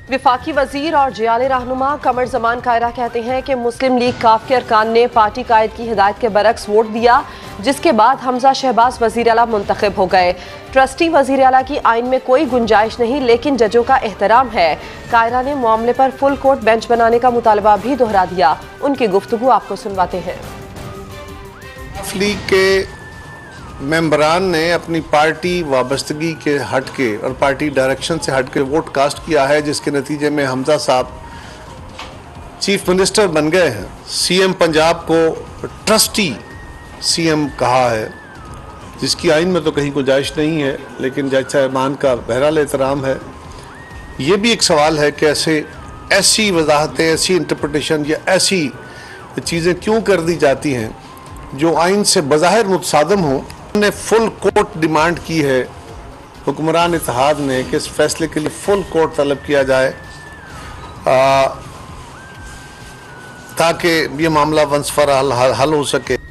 वफाकी वजीर और जियाले रहनुमा कमर जमान कायरा कहते हैं कि मुस्लिम लीग काफ के अरकान ने पार्टी कायद की हिदायत के बरक्स वोट दिया, जिसके बाद हमजा शहबाज वजीर आला मुंतखब हो गए। ट्रस्टी वजीर आला की आइन में कोई गुंजाइश नहीं, लेकिन जजों का एहतराम है। कायरा ने मामले पर फुल कोर्ट बेंच बनाने का मुतालबा भी दोहरा दिया। उनकी गुफ्तगू आपको सुनवाते हैं। लीग के मेंबरान ने अपनी पार्टी वाबस्तगी के हट के और पार्टी डायरेक्शन से हट के वोट कास्ट किया है, जिसके नतीजे में हमजा साहब चीफ मिनिस्टर बन गए हैं। सीएम पंजाब को ट्रस्टी सीएम कहा है, जिसकी आइन में तो कहीं गुंजाइश नहीं है, लेकिन जज साहिबान का बहरहाल एहतराम है। ये भी एक सवाल है कि ऐसी वजाहतें, ऐसी इंटरप्रटेशन या ऐसी चीज़ें क्यों कर दी जाती हैं जो आइन से बज़ाहिर मुतसादम हो। ने फुल कोर्ट डिमांड की है हुक्मरान इत्तेहाद ने कि इस फैसले के लिए फुल कोर्ट तलब किया जाए ताकि ये मामला वंस फॉर हल हो सके।